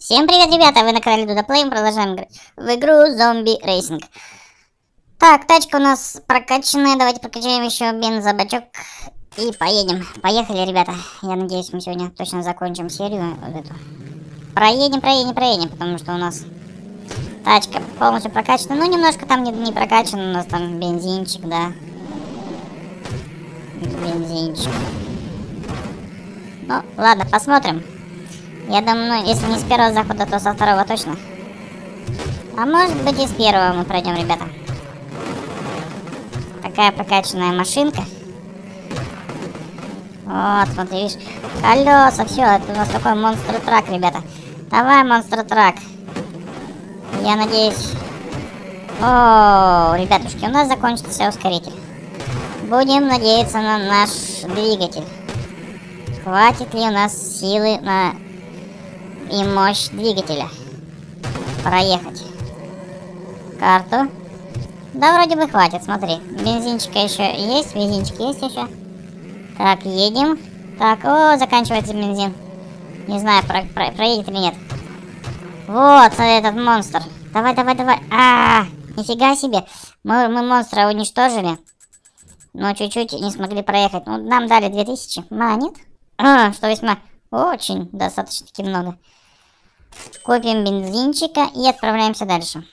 Всем привет, ребята! Вы на канале Дуда Плей, мы продолжаем играть в игру Зомби Рейсинг. Так, тачка у нас прокачанная. Давайте прокачаем еще бензобачок и поедем. Поехали, ребята. Я надеюсь, мы сегодня точно закончим серию вот эту. Проедем, потому что у нас тачка полностью прокачана. Ну, немножко там не прокачан, у нас там бензинчик, да. Бензинчик. Ну, ладно, посмотрим. Я думаю, если не с первого захода, то со второго точно. А может быть и с первого мы пройдем, ребята. Такая прокачанная машинка. Вот, смотри, видишь, колеса, все, это у нас такой монстр-трак, ребята. Давай, монстр-трак. Я надеюсь... О, ребятушки, у нас закончился ускоритель. Будем надеяться на наш двигатель. Хватит ли у нас силы на... и мощь двигателя проехать карту. Да, вроде бы хватит, смотри. Бензинчика еще есть, бензинчик есть еще. Так, едем. Так, о, заканчивается бензин. Не знаю, проедет или нет. Вот, смотри, этот монстр. Давай. Нифига себе. Мы монстра уничтожили. Но чуть-чуть не смогли проехать. Ну, нам дали 2000 монет. Что весьма очень достаточно-таки много. Купим бензинчика и отправляемся дальше.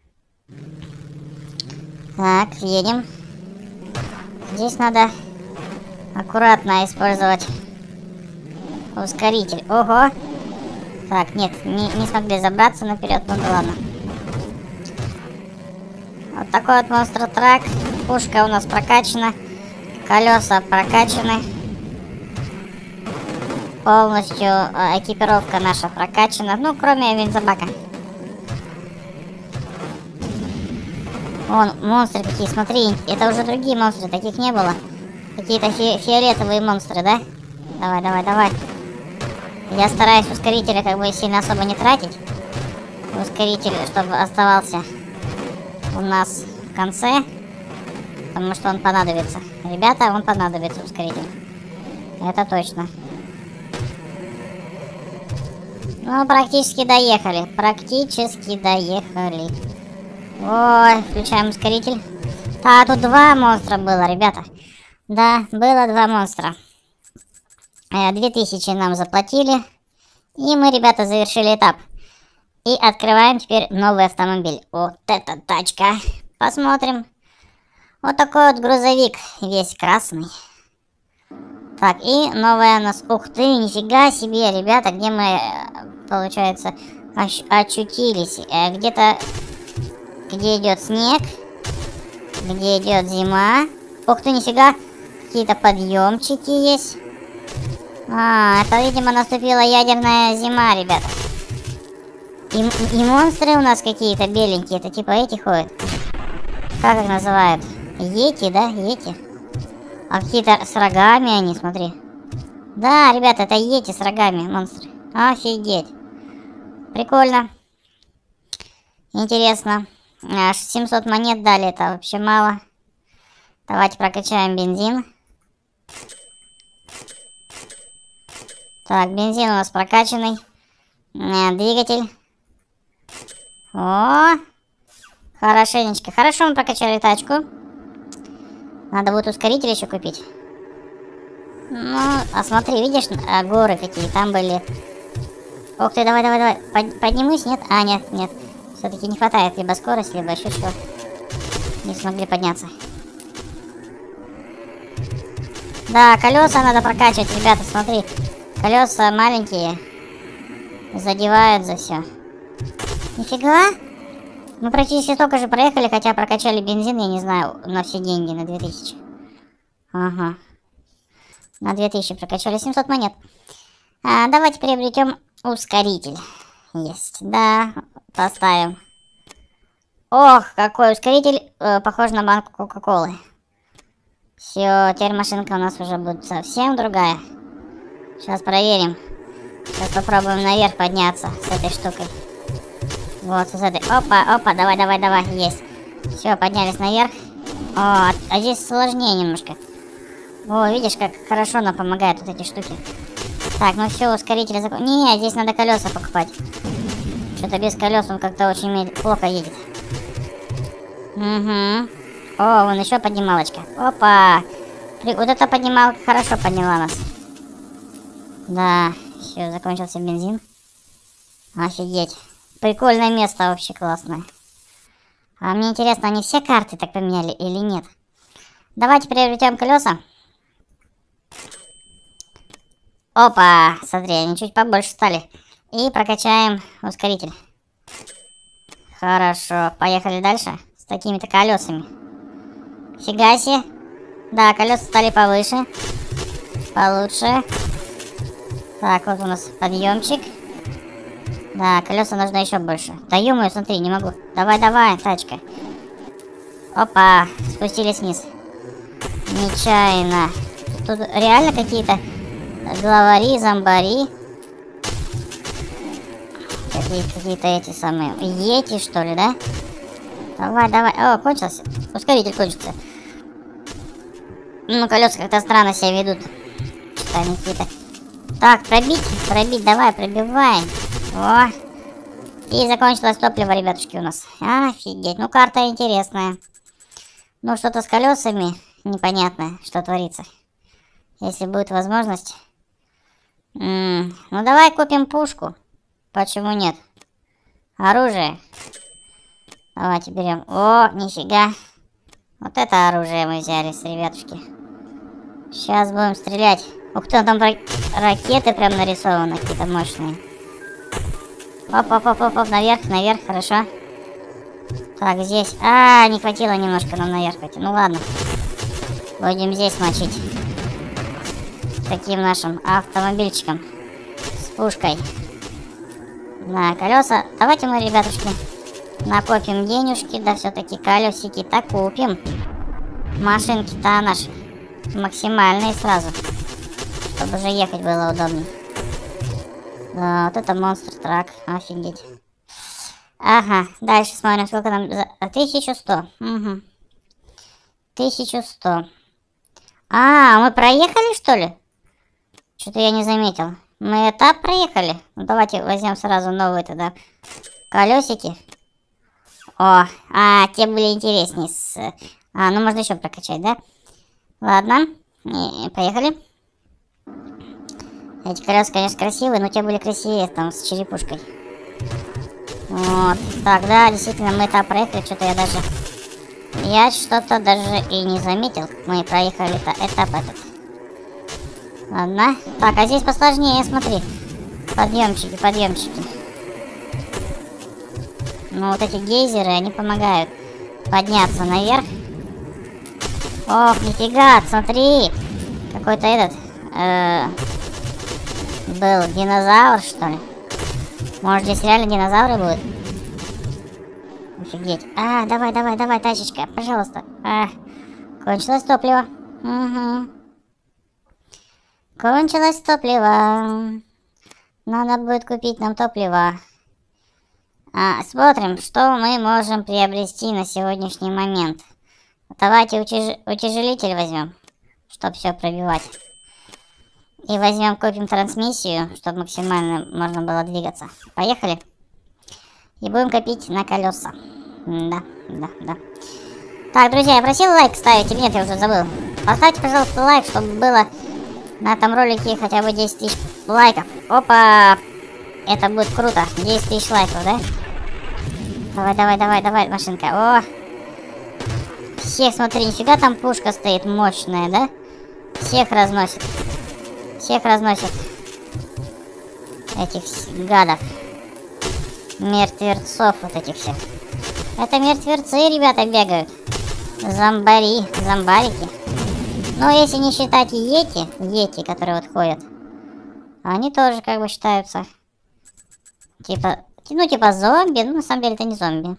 Так, едем. Здесь надо аккуратно использовать ускоритель. Ого! Так, нет, не смогли забраться наперед, ну да ладно. Вот такой вот монстр-трак. Пушка у нас прокачана. Колеса прокачаны. Полностью экипировка наша прокачана. Ну, кроме бензобака. Вон, монстры какие, смотри. Это уже другие монстры, таких не было. Какие-то фиолетовые монстры, да? Давай. Я стараюсь ускорителя как бы сильно особо не тратить. Ускоритель, чтобы оставался у нас в конце. Потому что он понадобится. Ребята, он понадобится, ускоритель. Это точно. Ну, практически доехали. Ой, включаем ускоритель. А, тут два монстра было, ребята. Да, было два монстра. 2000 нам заплатили. И мы, ребята, завершили этап. И открываем теперь новый автомобиль. Вот эта тачка. Посмотрим. Вот такой вот грузовик. Весь красный. Так, и новая у нас... Ух ты, нифига себе, ребята, где мы, получается, очутились. Где-то, где идет снег, где идет зима. Ух ты, нифига, какие-то подъемчики есть. Это, видимо, наступила ядерная зима, ребята. И монстры у нас какие-то беленькие, это типа эти ходят. Как их называют? Йети, да? Йети. А какие-то с рогами они, смотри. Да, ребята, это йети с рогами, монстры. Офигеть. Прикольно. Интересно. Аж 700 монет дали, это вообще мало. Давайте прокачаем бензин. Так, бензин у нас прокачанный. Двигатель. О! Хорошенечко. Хорошо мы прокачали тачку. Надо будет ускоритель еще купить. Ну, а смотри, видишь, горы какие там были. Ух ты, давай. Поднимусь, нет? А, нет. Все-таки не хватает либо скорости, либо еще что. Не смогли подняться. Да, колеса надо прокачивать, ребята, смотри. Колеса маленькие. Задевают за все. Нифига. Мы практически столько же проехали, хотя прокачали бензин, я не знаю, на все деньги, на 2000. Ага. На 2000 прокачали 700 монет. Давайте приобретем ускоритель. Есть, да, поставим. Ох, какой ускоритель, похож на банку Кока-Колы. Все, теперь машинка у нас уже будет совсем другая. Сейчас проверим. Сейчас попробуем наверх подняться с этой штукой. Вот, с этой. Опа, давай, есть. Все, поднялись наверх. О, а здесь сложнее немножко. О, видишь, как хорошо нам помогают вот эти штуки. Так, ну все, ускоритель закон. Не, здесь надо колеса покупать. Что-то без колес он как-то очень плохо едет. Угу. О, вон еще поднималочка. Опа! Вот эта поднималка хорошо подняла нас. Да, все, закончился бензин. Офигеть. Прикольное место, вообще классное. А мне интересно, они все карты так поменяли или нет? Давайте приобретем колеса. Опа, смотри, они чуть побольше стали. И прокачаем ускоритель. Хорошо, поехали дальше. С такими-то колесами. Фига себе. Да, колеса стали повыше. Получше. Так, вот у нас подъемчик. Да, колеса нужно еще больше. Да ё-моё, смотри, не могу. Давай, давай, тачка. Опа, спустились вниз. Нечаянно. Тут реально какие-то главари, зомбари. Какие-то эти самые йети, что ли, да? Давай, давай. О, кончился. Ускоритель кончится. Ну, колеса как-то странно себя ведут. Что они какие-то... Так, пробить, давай, пробивай. О. И закончилось топливо, ребятушки, у нас. Офигеть, ну карта интересная. Ну, что-то с колесами непонятное, что творится. Если будет возможность. Ну, давай купим пушку. Почему нет? Оружие. Давайте берем. О, нифига. Вот это оружие мы взяли, ребятушки. Сейчас будем стрелять. Ух ты, там ракеты прям нарисованы, какие-то мощные. Оп, наверх, хорошо. Так, здесь. Не хватило немножко нам наверх пойти. Ну ладно. Будем здесь мочить. Таким нашим автомобильчиком. С пушкой. На колеса. Давайте мы, ребятушки, накопим денежки. Да все-таки колесики-то купим. Машинки-то наши максимальные сразу. Чтобы уже ехать было удобнее. Да, вот это Monster Truck. Офигеть. Ага, дальше смотрим, сколько нам... 1100. Угу. 1100. Мы проехали, что ли? Что-то я не заметил. Мы этап проехали? Ну, давайте возьмем сразу новые тогда колесики. Те были интереснее. Ну можно еще прокачать, да? Ладно, поехали. Эти колеса, конечно, красивые, но те были красивее, там, с черепушкой. Вот, так, да, действительно, мы этап проехали, что-то я что-то даже и не заметил, как мы проехали этап этот. Ладно, так, а здесь посложнее, смотри. Подъемчики. Ну, вот эти гейзеры, они помогают подняться наверх. Ох, нифига, смотри. Какой-то этот... был динозавр, что ли? Может, здесь реально динозавры будут? Офигеть. Давай, тачечка, пожалуйста. Кончилось топливо. Угу. Кончилось топливо. Надо будет купить нам топливо. Смотрим, что мы можем приобрести на сегодняшний момент. Давайте утяжелитель возьмем, чтобы все пробивать. И возьмем, купим трансмиссию, чтобы максимально можно было двигаться. Поехали. И будем копить на колеса. Да. Так, друзья, я просил лайк ставить, или нет, я уже забыл. Поставьте, пожалуйста, лайк, чтобы было на этом ролике хотя бы 10 тысяч лайков. Опа! Это будет круто. 10 тысяч лайков, да? Давай, машинка. О! Всех, смотри, нифига там пушка стоит мощная, да? Всех разносит. Этих гадов. Мертвецов вот этих всех. Это мертвецы, ребята, бегают. Зомбарики. Но если не считать йети, которые вот ходят, они тоже как бы считаются. Типа зомби, но на самом деле это не зомби.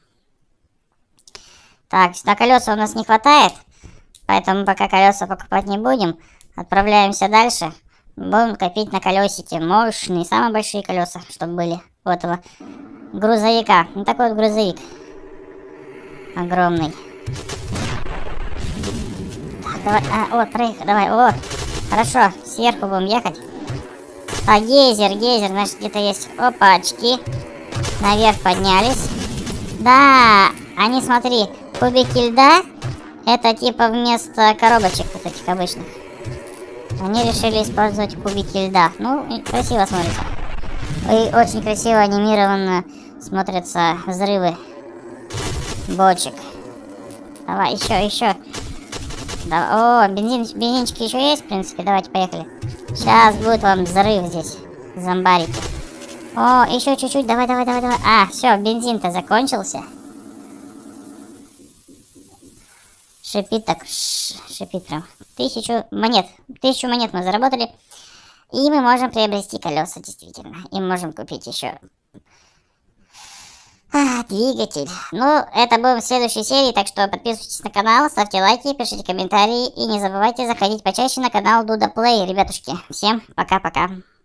Так, на колеса у нас не хватает, поэтому пока колеса покупать не будем. Отправляемся дальше. Будем копить на колесики. Мощные, самые большие колеса, чтобы были у этого грузовика. Ну такой вот грузовик. Огромный. Так, давай. Проехали. Давай. Хорошо. Сверху будем ехать. Гейзер, значит, где-то есть. Опачки. наверх поднялись. Да, они, смотри, кубики льда, это типа вместо коробочек вот этих обычных. Они решили использовать кубики льда. Ну, красиво смотрится. И очень красиво анимированно смотрятся взрывы бочек. Давай, еще. Да, о, бензинчики еще есть, в принципе. Давайте, поехали. Сейчас будет вам взрыв здесь. Зомбарики. О, еще чуть-чуть. Давай. А, все, бензин-то закончился. Шипит так. Шипит прям. 1000 монет. 1000 монет мы заработали. И мы можем приобрести колеса, действительно. И можем купить еще двигатель. Ну, это будет в следующей серии, так что подписывайтесь на канал, ставьте лайки, пишите комментарии. И не забывайте заходить почаще на канал Дуда Плей, ребятушки. Всем пока-пока.